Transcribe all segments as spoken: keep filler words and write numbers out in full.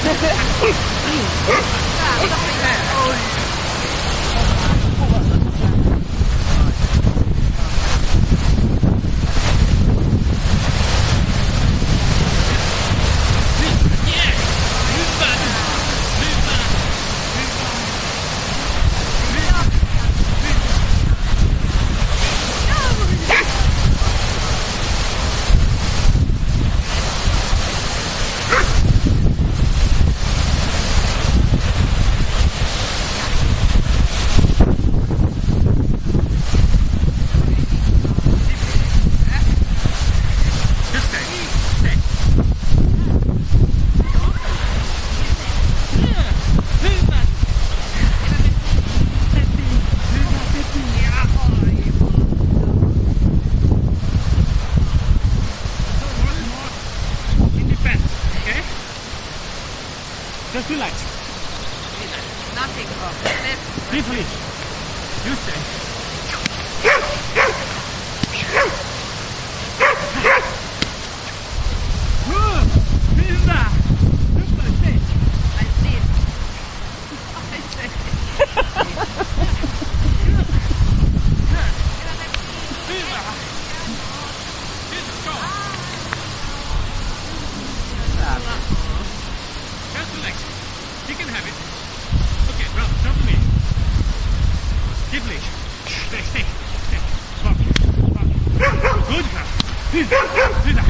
Just relax. Nothing wrong. Left. Deep release. You stay. Good. Hyvä. Hyvä, stay. I see. I see. Hyvä. Let's go. Just relax. You can have it. Okay, well, come to me. Deep release. Stay, stay, stay. Stop. Stop. Good. Hyvä. Hyvä.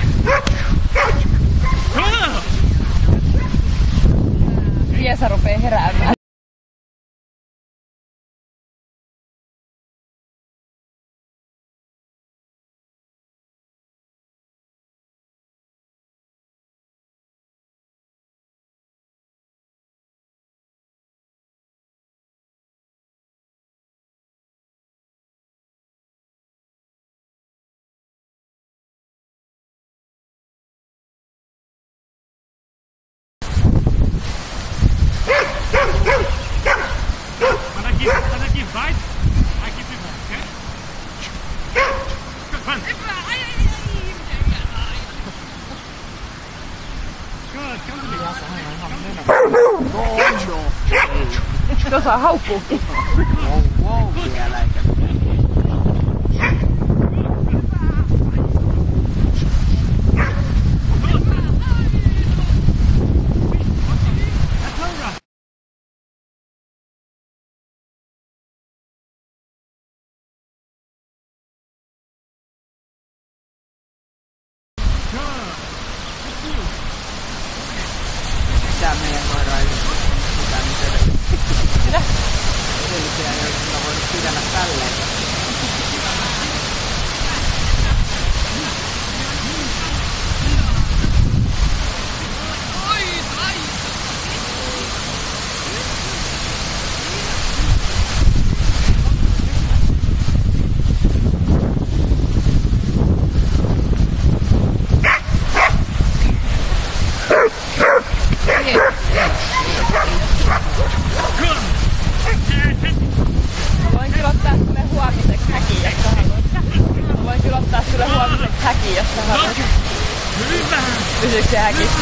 Good. Riesa rupee heräämään. When I give, when I give bite, I give you more, okay? Good, run. Good, come to me. Tuossa haukkuu. Wow, wow, vielä eikä. Mitä meidän koira ei sitä nyt edellisiä? Mitä? Edellisiä ei olisi kyllä voinut pidellä tälleen. Voin kyllä ottaa sulle huomiseksi häkiin, jos sä haluat. Voin kyllä ottaa sulle huomiseksi häkiin, jos sä haluat. Hyvä. Pysyykö se häkissä?